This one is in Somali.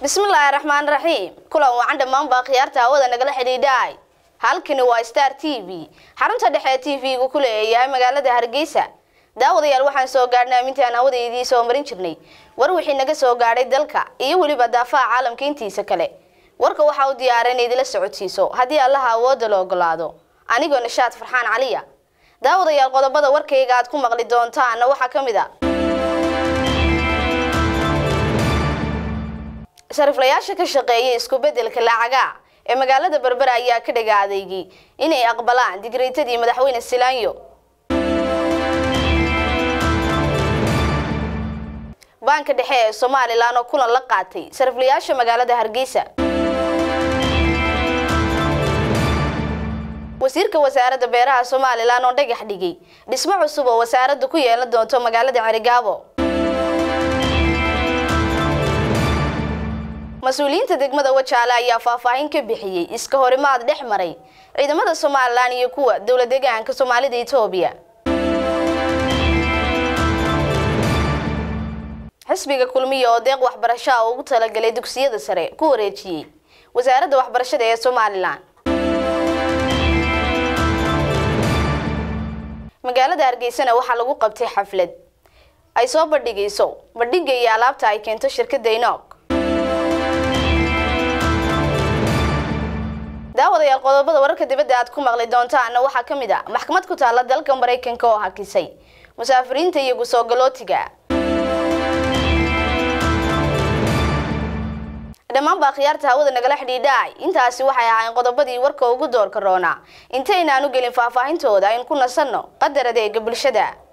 بسم الله الرحمن الرحيم كل وعند من باقيارته هودا نقل xidhiidhay halkani waa Star TV xarunta dhexe TV ku kuleeyahay magaalada Hargeysa daawadayaal waxaan soo gaarnay intaan hawadeedii soo marin jirnay war wixii naga soo gaaray dalka iyo waliba daafaca caalamka intiisa kale warka waxa uu diyaarinay idila socodsiiso hadii Allah awoodo loo ogolaado anigoo Nishaad Farxaan Caliya daawadayaal qodobada warkayga aad ku maqli doontaan waxa kamid ah sariflayaasha ka shaqeeyay isku bedelka lacaga ee magaalada Berbera ayaa ka dhagaadeeyay inay aqbalaan digreetadii madaxweyne Silaanyo banka dhexe ee Soomaaliland oo kulan la qaatay sariflayaasha magaalada Hargeysa wasiirka wasaaradda beeraha Soomaaliland oo dhagax dhigay dhismo cusub oo wasaaraddu ku yeelan doonto magaalada Cerigabo مسؤولينta degmada Wajaale ayaa faahfaahin ka bixiyay iska horimaad dhex maray ciidamada Soomaaliland iyo kuwa dawlad deegaanka Soomaalida Itoobiya xisbiga kulmiye oo deeq waxbarasho ugu talagalay dugsiyada sare ku wareejiyay wasaaradda waxbarashada ee Soomaaliland magaalada Hargeysa waxa lagu qabtay xaflad ay soo bandhigay alaabta ay keento shirkadda Enoch daawadayaal qodobada wararka dibadda aad ku maqli doontaan waxa kamid ah maxkamad ku taala dalka Mareykanka oo hakisay musaafiriinta iyo soo galootiga dhamaan baaqyarta hawada nagala xidhiidhay intaasi waxay ahaayeen qodobadii warka ugu door karoona intayna aanu gelin faahfaahintooda in ku nasanno qadar adeega bulshada